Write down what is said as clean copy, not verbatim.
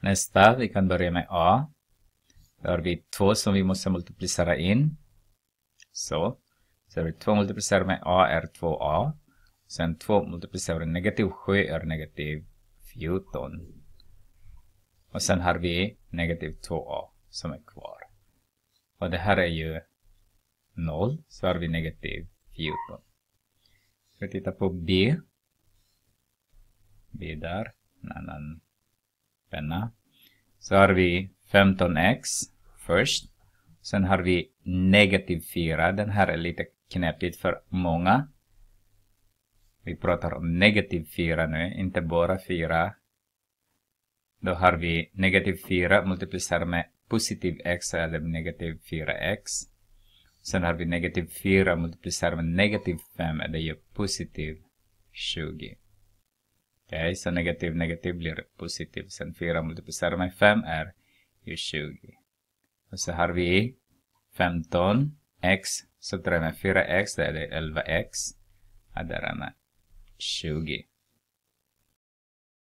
Nästa, vi kan börja med A. Då har vi 2 som vi måste multiplicera in. Så har vi 2 multiplicerat med A är 2A. Sen 2 multiplicerat med negativ 7 är negativ 14. Och sen har vi negativ 2A som är kvar. Och det här är ju 0. Så har vi negativ 14. Vi tittar på B. B där. En annan penna. Så har vi 15x först. Sen har vi negativ 4. Den här är lite knäppigt för många. Vi pratar om negativ 4 nu, inte bara 4. Då har vi negativ 4 multiplicerat med positiv x eller negativ 4x. Sen har vi negativ 4 multiplicerat med negativ 5, det är ju positiv 20. Okej, så negativ blir positiv. Sen 4 multiplicerat med 5 är ju 20. Och så har vi 15x, så 3 med 4x, det är 11x. Och där är 20.